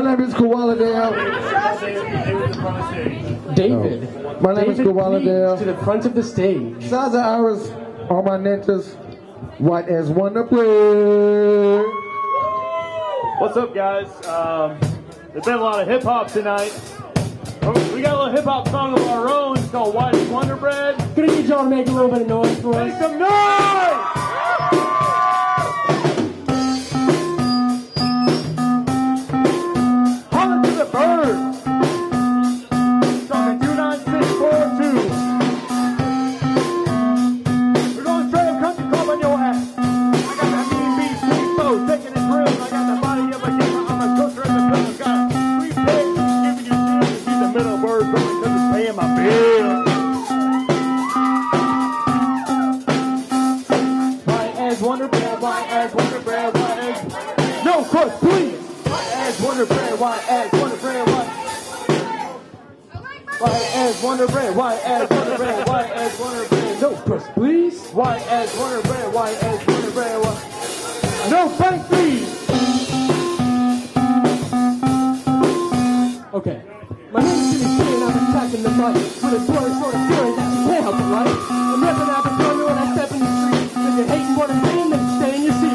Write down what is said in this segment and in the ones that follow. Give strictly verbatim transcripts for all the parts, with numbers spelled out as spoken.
name is Kowaladale. David. Oh. My name David, is Kowaladale. to the front of the stage. Size of iris on my ninjas. White as Wonderbread. What's up, guys? Um, there's been a lot of hip hop tonight. We got a little hip hop song of our own. It's called White as Wonderbread. Gonna need y'all to make a little bit of noise for us. Make some noise! Holler to the birds. Talking two nine six four two. We're going straight up country club on your ass. I got that mean beat, sweet flow, taking his grills. I got the body of a gamer. I'm a coaster in the film. Got a sweet pig, giving you shit. Keep the middle word going because it's paying my bills. Wonderbread, white as Wonderbread, white as no crust, please. White as Wonderbread, white as Wonderbread, white. White as Wonderbread, white as Wonderbread, white as Wonderbread. No crust, please. White as Wonderbread, white as Wonderbread, white. No thanks, please. Okay. My name is Jimmy C and I'm attacking the mic with a sort of sort of feeling that you can't help it, right? I'm repping Abercrombie when I step in the street. If you're hating what I'm saying, then stay in your seat.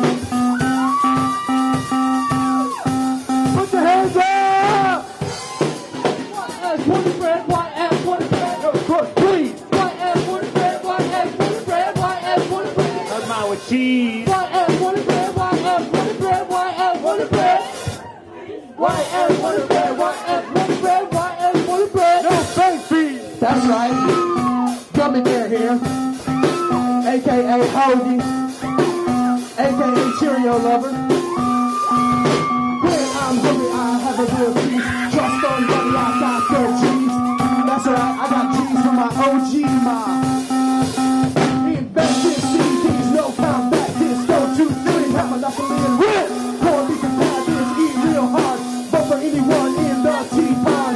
Put your hands up! White as Wonderbread, white as Wonderbread. No crust, please. White as Wonderbread, white as Wonderbread, white as Wonderbread. That's mine with cheese. White as Wonderbread, white as Wonderbread, white as Wonderbread. White as Wonderbread, white as Wonderbread, white as Wonderbread. No thanks, please. That's right. Gummy bear here. A K A Hoagie, A K A Cheerio lover. When I'm hungry, I have a real feast. Trust on money, I got good cheese. That's right, I got cheese from my O G mom. Invest in C Ds, no combat this. Don't you three, have monopoly and win. Poor me can have this, eat real hard. Vote for anyone in the tea pond.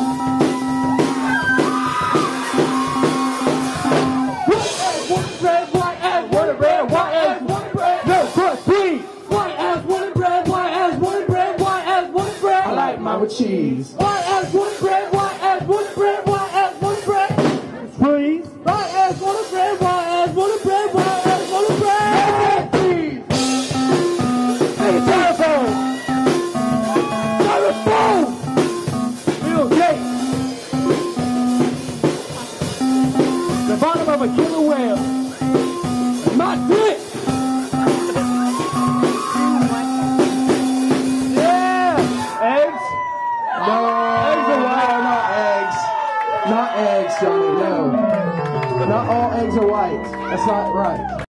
Wonderbread, white as Wonderbread, white as Wonderbread. No crust, please. White as Wonderbread, white as Wonderbread, white as Wonderbread. I like mine with cheese. White as Wonderbread, white as Wonderbread, white as Wonderbread. Please. White as Wonderbread, white as Wonderbread, white as Wonderbread. Please. Hey, the telephone. Telephone. Bill Gates. The bottom of a killer whale. My dick. Yeah. Eggs? No, Eggs are white. no, not eggs. Not eggs, Johnny, no. Not all eggs are white. That's not right.